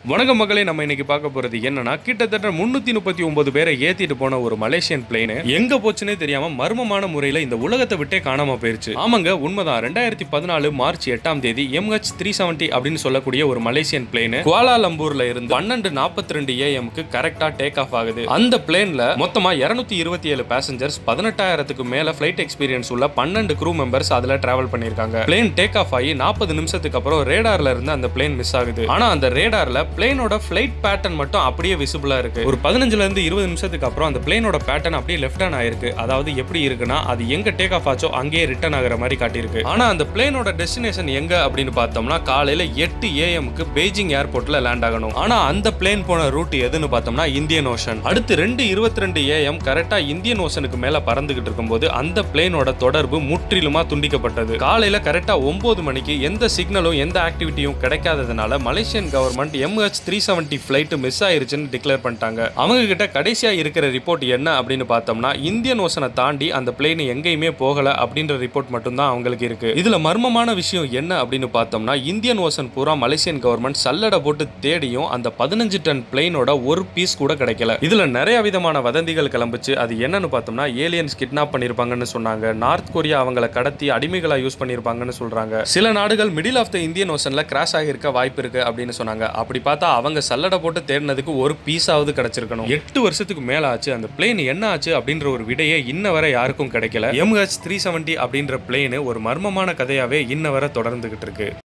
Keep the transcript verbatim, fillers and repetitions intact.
வணக்கம் மக்களே, நம்ம இன்னைக்கு பார்க்க போறது என்னன்னா, கிட்டத்தட்ட முன்னூத்தி முப்பத்தி ஒன்பது பேரை ஏத்திட்டு போன ஒரு மலேசியன் பிளேன் எங்க போச்சுன்னே தெரியாம மர்மமான முறையில இந்த உலகத்தை விட்டே காணாம போயிருச்சு. ஆமாங்க, உண்மைதான். ரெண்டாயிரத்தி பதினாலு மார்ச் எட்டாம் தேதி எம் ஹெச் த்ரீ செவன்டி அப்படின்னு சொல்லக்கூடிய ஒரு மலேசியன் பிளேன் குவாலாலம்பூர்ல இருந்து பன்னெண்டு நாற்பத்தி ரெண்டு ஏஎம்க்கு கரெக்டா டேக் ஆஃப் ஆகுது. அந்த பிளேன்ல மொத்தமா இருநூத்தி இருபத்தி ஏழு பேசஞ்சர்ஸ், பதினெட்டாயிரத்துக்கு மேல பிளைட் எக்ஸ்பீரியன்ஸ் உள்ள பன்னெண்டு க்ரூ மெம்பர்ஸ் அதுல டிராவல் பண்ணிருக்காங்க. பிளேன் டேக் ஆஃப் ஆகி நாற்பது நிமிஷத்துக்கு அப்புறம் ரேடார்ல இருந்து அந்த பிளேன் மிஸ் ஆகுது. ஆனா அந்த ரேடார்ல பிளேனோட ஃளைட் பேட்டர்ன் மட்டும் அப்படியே விசிபிளா இருக்கு. ஒரு பதினஞ்சுல இருந்து இருபது நிமிஷத்துக்கு அப்புறம் அந்த பிளேனோட பேட்டர்ன் அப்படியே லெஃப்ட் ஹேண்ட் ஆயிருக்கு. அதாவது எப்படி இருக்குன்னா, அது எங்க டேக் ஆஃப் ஆச்சோ அங்கேயே ரிட்டர்ன் ஆகிற மாதிரி காட்டியிருக்கு. ஆனா அந்த பிளேனோட டெஸ்டினேஷன் எங்க அப்படின்னு பார்த்தோம்னா, காலையில எட்டு ஏஎம்க்கு பெய்ஜிங் ஏர்போர்ட்ல லேண்ட் ஆகணும். ஆனா அந்த பிளேன் போன ரூட் எதுன்னு பார்த்தோம்னா இந்தியன் ஓஷன். அடுத்து ரெண்டு இருபத்தி ரெண்டு ஏஎம் கரெக்டா இந்தியன் ஓஷனுக்கு மேல பறந்துகிட்டு இருக்கும்போது அந்த பிளேனோட தொடர்பு முற்றிலுமா துண்டிக்கப்பட்டது. காலையில கரெக்டா ஒன்பது மணிக்கு எந்த சிக்னலும் எந்த ஆக்டிவிட்டியும் கிடைக்காததுனால Malaysian government M H three seventy flight miss ஆயிருச்சுன்னு டிக்ளேர் பண்ணிட்டாங்க. அவங்க கிட்ட கடைசியா இருக்கிற ரிப்போர்ட் என்ன அப்படின்னு பார்த்தோம்னா, இந்தியன் ஓஷனை தாண்டி அந்த பிளேன் எங்கேயுமே போகல அப்படின்ற ரிப்போர்ட் மட்டும் தான் அவங்களுக்கு இருக்கு. இதுல மர்மமான விஷயம் என்ன அப்படின்னு பார்த்தோம்னா, இந்தியன் ஓஷன் பூரா மலேசியன் கவர்மெண்ட் சல்லடை போட்டு தேடியும் அந்த பதினஞ்சு டன் பிளேனோட ஒரு பீஸ் கூட கிடைக்கல. இதுல நிறைய விதமான வதந்திகள் கிளம்பிச்சு. அது என்னன்னு பார்த்தோம்னா, ஏலியன்ஸ் கிட்னாப் பண்ணிருப்பாங்கன்னு சொன்னாங்க. நார்த் கொரியா அவங்களை கடத்தி அடிமைகளா யூஸ் பண்ணிருப்பாங்கன்னு சொல்றாங்க. சில நாடுகள் மிடில் ஆஃப் த இந்தியன் ஓஷன்ல கிராஷ் ஆகியிருக்க வாய்ப்பு இருக்கு அப்படின்னு சொன்னாங்க. அப்படி பார்த்தா அவங்க சல்லடை போட்டு தேடினதுக்கு ஒரு பீஸாவது கிடைச்சிருக்கணும். எட்டு வருஷத்துக்கு மேல ஆச்சு. அந்த பிளேன் என்ன ஆச்சு அப்படின்ற ஒரு விடையே இன்ன வரை யாருக்கும் கிடைக்கல. எம் ஹெச் த்ரீ செவன்டி அப்படின்ற பிளேன் ஒரு மர்மமான கதையாவே இன்ன வரை தொடர்ந்துகிட்டு இருக்கு.